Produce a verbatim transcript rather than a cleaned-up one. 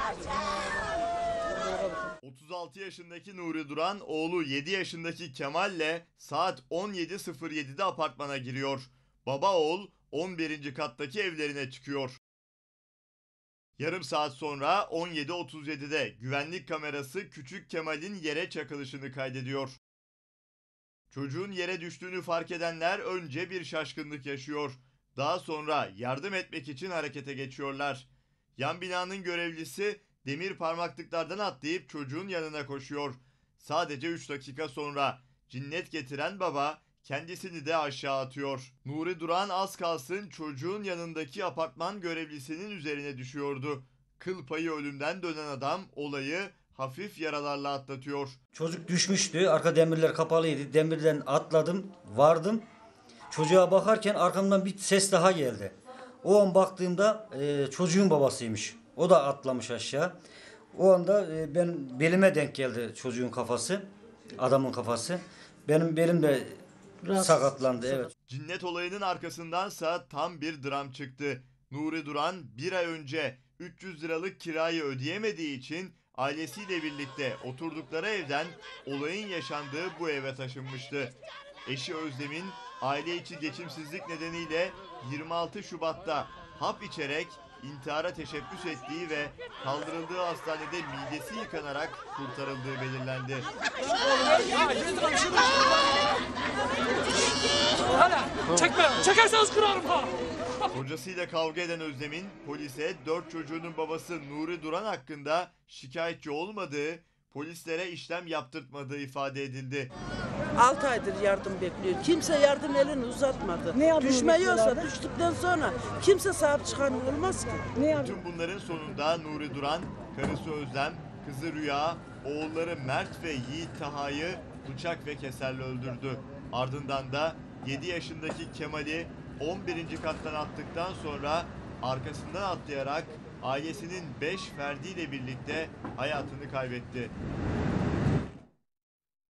otuz altı yaşındaki Nuri Duran, oğlu yedi yaşındaki Kemal'le saat on yedi sıfır yedi'de apartmana giriyor. Baba oğul on birinci kattaki evlerine çıkıyor. Yarım saat sonra on yedi otuz yedi'de güvenlik kamerası küçük Kemal'in yere çakılışını kaydediyor. Çocuğun yere düştüğünü fark edenler önce bir şaşkınlık yaşıyor. Daha sonra yardım etmek için harekete geçiyorlar. Yan binanın görevlisi demir parmaklıklardan atlayıp çocuğun yanına koşuyor. Sadece üç dakika sonra cinnet getiren baba kendisini de aşağı atıyor. Nuri Duran az kalsın çocuğun yanındaki apartman görevlisinin üzerine düşüyordu. Kıl payı ölümden dönen adam olayı hafif yaralarla atlatıyor. Çocuk düşmüştü. Arka demirler kapalıydı. Demirden atladım, vardım. Çocuğa bakarken arkamdan bir ses daha geldi. O an baktığımda e, çocuğun babasıymış. O da atlamış aşağı. O anda e, ben belime denk geldi çocuğun kafası, adamın kafası. Benim belim de Biraz sakatlandı. Evet. Cinnet olayının arkasındansa tam bir dram çıktı. Nuri Duran bir ay önce üç yüz liralık kirayı ödeyemediği için ailesiyle birlikte oturdukları evden olayın yaşandığı bu eve taşınmıştı. Eşi Özlem'in aile içi geçimsizlik nedeniyle yirmi altı Şubat'ta hap içerek intihara teşebbüs ettiği ve kaldırıldığı hastanede midesi yıkanarak kurtarıldığı belirlendi. Çekme, çekerseniz kırarım ha. Kocasıyla kavga eden Özlem'in polise dört çocuğunun babası Nuri Duran hakkında şikayetçi olmadığı, polislere işlem yaptırtmadığı ifade edildi. altı aydır yardım bekliyor. Kimse yardım elini uzatmadı. Düşmeyiyorsa düştükten sonra kimse sahip çıkan olmaz ki. Bütün bunların sonunda Nuri Duran, karısı Özlem, kızı Rüya, oğulları Mert ve Yiğit Taha'yı bıçak ve keserle öldürdü. Ardından da yedi yaşındaki Kemal'i on birinci kattan attıktan sonra arkasından atlayarak ailesinin beş ferdiyle birlikte hayatını kaybetti.